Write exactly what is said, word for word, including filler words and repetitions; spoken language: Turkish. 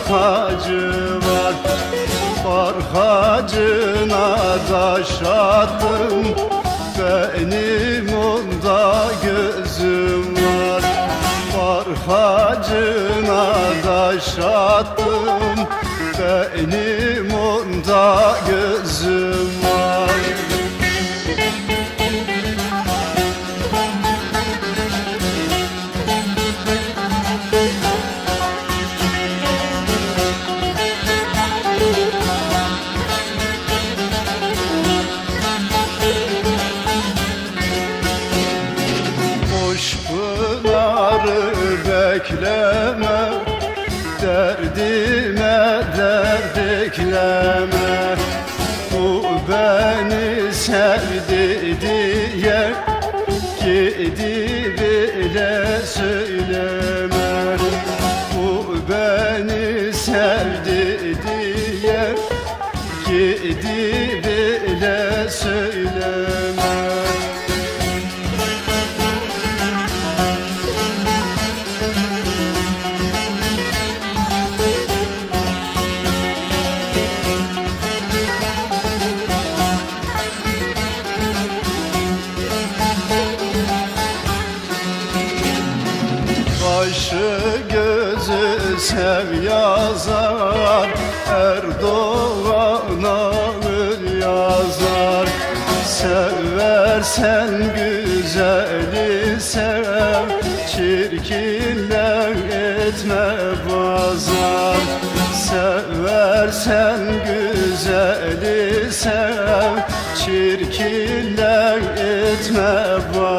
hacı var. Var hacına taş attım, benim onda gözüm var. Var hacına taş attım, benim onda gözüm var. Bekleme, derdime dert ekleme. Bu beni sevdi diye gidip bile söyleme. Bu beni sevdi diye gidip bile söyleme. Başı gözü sev yazar, Erdoğan ağır yazar. Seversen güzeli sev, çirkinle etme pazar. Seversen güzeli sev, çirkinle etme pazar.